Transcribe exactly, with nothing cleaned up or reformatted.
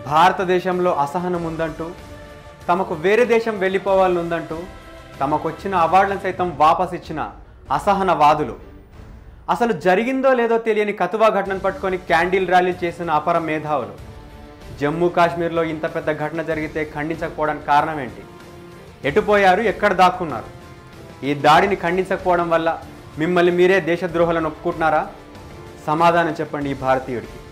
భారతదేశంలో అసహనం ఉందంటూ, తమకు వేరే దేశం వెళ్ళిపోవాలని ఉందంటూ తమకొచ్చిన అవార్డులను సైతం వాపస్ ఇచ్చిన అసహనవాదులు, అసలు జరిగిందో లేదో తెలియని కతువా ఘటనను పట్టుకొని క్యాండిల్ ర్యాలీలు చేసిన అపర మేధావులు, జమ్మూ కాశ్మీర్లో ఇంత పెద్ద ఘటన జరిగితే ఖండించకపోవడానికి కారణం ఏంటి? ఎటుపోయారు? ఎక్కడ దాక్కున్నారు? ఈ దాడిని ఖండించకపోవడం వల్ల మిమ్మల్ని మీరే దేశద్రోహులను ఒప్పుకుంటున్నారా? సమాధానం చెప్పండి ఈ భారతీయుడికి.